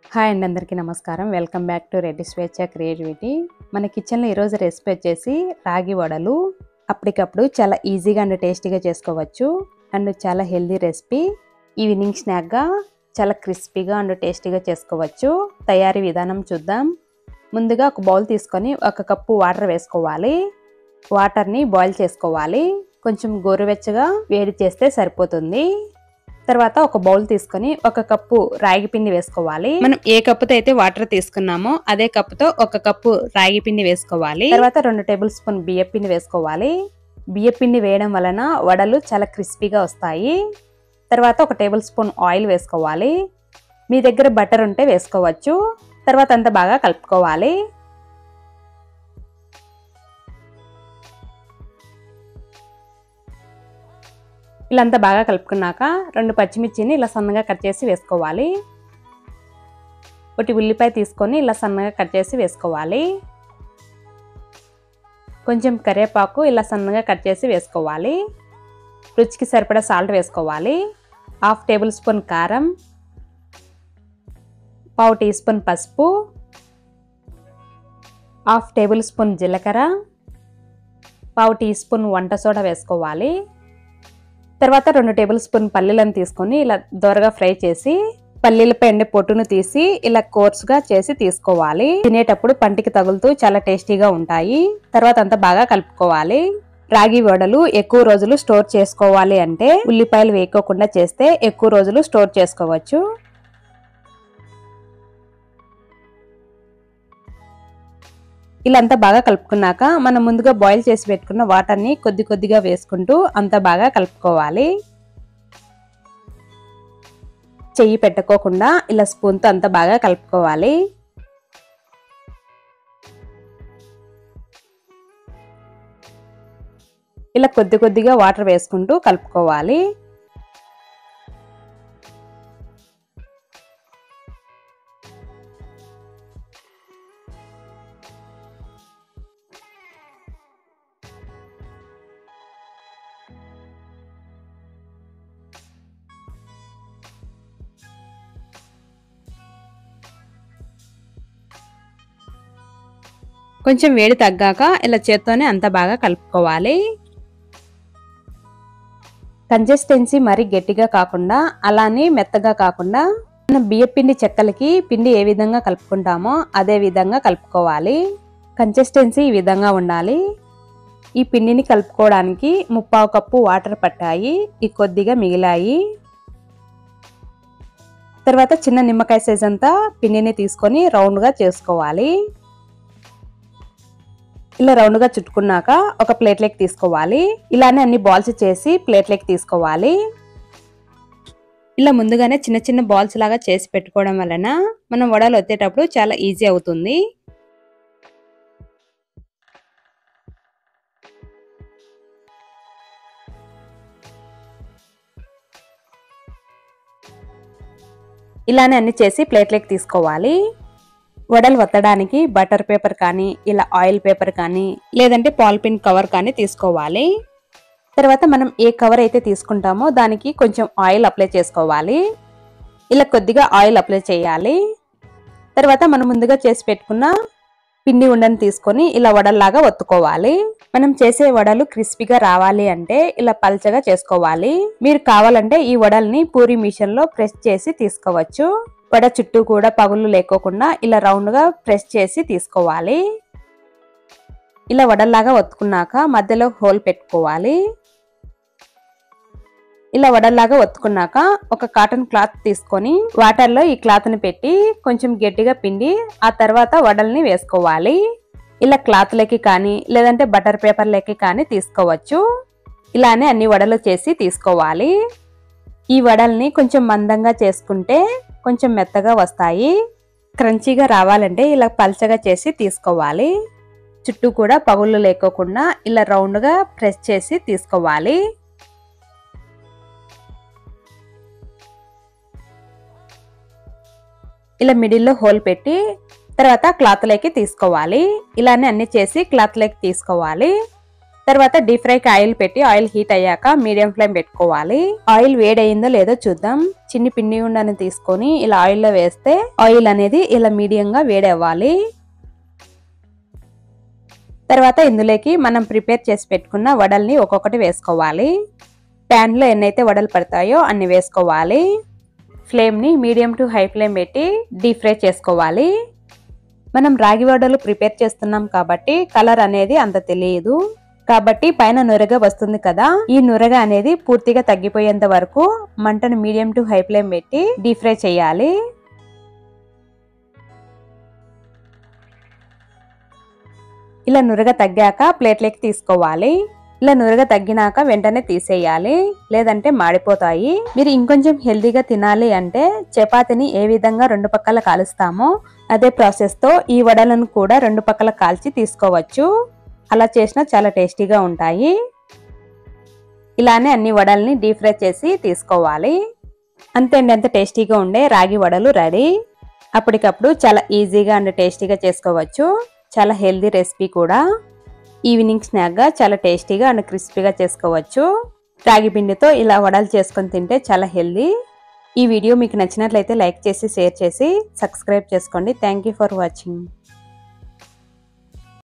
Hi అండి, అందరికీ నమస్కారం. వెల్కమ్ బ్యాక్ టు రెడ్డి స్వేచ్ఛ క్రియేటివిటీ. మన కిచెన్లో ఈరోజు రెసిపీ వచ్చేసి రాగి వడలు. అప్పటికప్పుడు చాలా ఈజీగా అండ్ టేస్టీగా చేసుకోవచ్చు అండ్ చాలా హెల్దీ రెసిపీ. ఈవినింగ్ స్నాక్గా చాలా క్రిస్పీగా అండ్ టేస్టీగా చేసుకోవచ్చు. తయారీ విధానం చూద్దాం. ముందుగా ఒక బౌల్ తీసుకొని 1 కప్పు వాటర్ వేసుకోవాలి. వాటర్ని బాయిల్ చేసుకోవాలి. కొంచెం గోరువెచ్చగా వేడి చేస్తే సరిపోతుంది. తర్వాత ఒక బౌల్ తీసుకొని 1 కప్పు రాగి పిండి వేసుకోవాలి. మనం ఏ కప్పుతో అయితే వాటర్ తీసుకున్నామో అదే కప్పుతో 1 కప్పు రాగి పిండి వేసుకోవాలి. తర్వాత 2 టేబుల్ స్పూన్ బియ్య పిండి వేసుకోవాలి. బియ్య పిండి వేయడం వలన వడలు చాలా క్రిస్పీగా వస్తాయి. తర్వాత 1 టేబుల్ స్పూన్ ఆయిల్ వేసుకోవాలి. మీ దగ్గర బటర్ ఉంటే వేసుకోవచ్చు. తర్వాత అంతా బాగా కలుపుకోవాలి. ఇలా అంతా బాగా కలుపుకున్నాక 2 పచ్చిమిర్చిని ఇలా సన్నగా కట్ చేసి వేసుకోవాలి. 1 ఉల్లిపాయ తీసుకొని ఇలా సన్నగా కట్ చేసి వేసుకోవాలి. కొంచెం కరివేపాకు ఇలా సన్నగా కట్ చేసి వేసుకోవాలి. రుచికి సరిపడా సాల్ట్ వేసుకోవాలి. 1/2 టేబుల్ స్పూన్ కారం, 1/2 టీ స్పూన్ పసుపు, 1/2 టేబుల్ స్పూన్ జీలకర్ర, 1/2 టీ స్పూన్ వంట సోడా వేసుకోవాలి. తర్వాత 2 టేబుల్ స్పూన్ పల్లీలను తీసుకొని ఇలా దోరగా ఫ్రై చేసి పల్లీలపై ఉండే పొట్టును తీసి ఇలా కోర్సుగా చేసి తీసుకోవాలి. తినేటప్పుడు పంటికి తగులుతూ చాలా టేస్టీగా ఉంటాయి. తర్వాత అంతా బాగా కలుపుకోవాలి. రాగి వడలు ఎక్కువ రోజులు స్టోర్ చేసుకోవాలి అంటే ఉల్లిపాయలు వేయకోకుండా చేస్తే ఎక్కువ రోజులు స్టోర్ చేసుకోవచ్చు. ఇలా అంతా బాగా కలుపుకున్నాక మనం ముందుగా బాయిల్ చేసి పెట్టుకున్న వాటర్ని కొద్ది కొద్దిగా వేసుకుంటూ అంతా బాగా కలుపుకోవాలి. చెయ్యి పెట్టుకోకుండా ఇలా స్పూన్తో అంతా బాగా కలుపుకోవాలి. ఇలా కొద్ది కొద్దిగా వాటర్ వేసుకుంటూ కలుపుకోవాలి. కొంచెం వేడి తగ్గాక ఇలా చేత్తోనే అంతా బాగా కలుపుకోవాలి. కన్సిస్టెన్సీ మరీ గట్టిగా కాకుండా అలానే మెత్తగా కాకుండా మనం బియ్యపిండి చెక్కలకి పిండి ఏ విధంగా కలుపుకుంటామో అదే విధంగా కలుపుకోవాలి. కన్సిస్టెన్సీ ఈ విధంగా ఉండాలి. ఈ పిండిని కలుపుకోవడానికి 3/4 కప్పు వాటర్ పట్టాయి. ఈ కొద్దిగా మిగిలాయి. తర్వాత చిన్న నిమ్మకాయ సైజ్ అంతా పిండిని తీసుకొని రౌండ్గా చేసుకోవాలి. ఇలా రౌండ్గా చుట్టుకున్నాక ఒక ప్లేట్లోకి తీసుకోవాలి. ఇలానే అన్ని బాల్స్ చేసి ప్లేట్లోకి తీసుకోవాలి. ఇలా ముందుగానే చిన్న చిన్న బాల్స్ లాగా చేసి పెట్టుకోవడం వలన మనం వడలు వచ్చేటప్పుడు చాలా ఈజీ అవుతుంది. ఇలానే అన్ని చేసి ప్లేట్లోకి తీసుకోవాలి. వడలు వత్తడానికి బటర్ పేపర్ కానీ ఇలా ఆయిల్ పేపర్ కానీ లేదంటే పాలిథిన్ కవర్ కానీ తీసుకోవాలి. తర్వాత మనం ఏ కవర్ అయితే తీసుకుంటామో దానికి కొంచెం ఆయిల్ అప్లై చేసుకోవాలి. ఇలా కొద్దిగా ఆయిల్ అప్లై చేయాలి. తర్వాత మనం ముందుగా చేసి పెట్టుకున్న పిండి ఉండని తీసుకొని ఇలా వడల్లాగా ఒత్తుకోవాలి. మనం చేసే వడలు క్రిస్పీగా రావాలి అంటే ఇలా పల్చగా చేసుకోవాలి. మీరు కావాలంటే ఈ వడల్ని పూరి మిషన్లో ప్రెస్ చేసి తీసుకోవచ్చు. వడ చుట్టూ కూడా పగులు లేకోకుండా ఇలా రౌండ్గా ప్రెస్ చేసి తీసుకోవాలి. ఇలా వడల్లాగా ఒత్తుకున్నాక మధ్యలో హోల్ పెట్టుకోవాలి. ఇలా వడల్లాగా ఒత్తుకున్నాక ఒక కాటన్ క్లాత్ తీసుకొని వాటర్లో ఈ క్లాత్ని పెట్టి కొంచెం గట్టిగా పిండి ఆ తర్వాత వడల్ని వేసుకోవాలి. ఇలా క్లాత్లకి కానీ లేదంటే బటర్ పేపర్లకి కానీ తీసుకోవచ్చు. ఇలానే అన్ని వడలు చేసి తీసుకోవాలి. ఈ వడల్ని కొంచెం మందంగా చేసుకుంటే కొంచెం మెత్తగా వస్తాయి. క్రంచీగా రావాలంటే ఇలా పల్చగా చేసి తీసుకోవాలి. చుట్టూ కూడా పగుళ్ళు లేకోకుండా ఇలా రౌండ్గా ప్రెస్ చేసి తీసుకోవాలి. ఇలా మిడిల్లో హోల్ పెట్టి తర్వాత క్లాత్లోకి తీసుకోవాలి. ఇలానే అన్ని చేసి క్లాత్లోకి తీసుకోవాలి. తర్వాత డీప్ ఫ్రైకి ఆయిల్ పెట్టి ఆయిల్ హీట్ అయ్యాక మీడియం ఫ్లేమ్ పెట్టుకోవాలి. ఆయిల్ వేడయిందో లేదో చూద్దాం. చిన్ని పిండి ఉండని తీసుకొని ఇలా ఆయిల్లో వేస్తే ఆయిల్ అనేది ఇలా మీడియంగా వేడి అవ్వాలి. తర్వాత ఇందులోకి మనం ప్రిపేర్ చేసి పెట్టుకున్న వడల్ని ఒక్కొక్కటి వేసుకోవాలి. ప్యాన్ లో ఎన్నైతే వడలు పడతాయో అన్ని వేసుకోవాలి. ఫ్లేమ్ ని మీడియం టు హై ఫ్లేమ్ పెట్టి డీప్ ఫ్రై చేసుకోవాలి. మనం రాగి వడలు ప్రిపేర్ చేస్తున్నాం కాబట్టి కలర్ అనేది అంత తెలియదు. కాబట్టి పైన నురగ వస్తుంది కదా, ఈ నురగ అనేది పూర్తిగా తగ్గిపోయేంత వరకు మంటను మీడియం టు హై ఫ్లేమ్ పెట్టి డీప్ ఫ్రై చేయాలి. ఇలా నురగ తగ్గాక ప్లేట్లోకి తీసుకోవాలి. ఇలా నురగ తగ్గినాక వెంటనే తీసేయాలి, లేదంటే మాడిపోతాయి. మీరు ఇంకొంచెం హెల్దీగా తినాలి అంటే చపాతీని ఏ విధంగా రెండు పక్కల కాలుస్తామో అదే ప్రాసెస్ తో ఈ వడలను కూడా రెండు పక్కల కాల్చి తీసుకోవచ్చు. అలా చేసినా చాలా టేస్టీగా ఉంటాయి. ఇలానే అన్ని వడల్ని డీప్ ఫ్రై చేసి తీసుకోవాలి. అంతే అండి, ఎంత టేస్టీగా ఉండే రాగి వడలు రెడీ. అప్పటికప్పుడు చాలా ఈజీగా అండ్ టేస్టీగా చేసుకోవచ్చు. చాలా హెల్దీ రెసిపీ కూడా. ఈవినింగ్ స్నాక్ గా చాలా టేస్టీగా అండ్ క్రిస్పీగా చేసుకోవచ్చు. రాగి పిండితో ఇలా వడలు చేసుకొని తింటే చాలా హెల్దీ. ఈ వీడియో మీకు నచ్చినట్లయితే లైక్ చేసి షేర్ చేసి సబ్స్క్రైబ్ చేసుకోండి. Thank you for watching.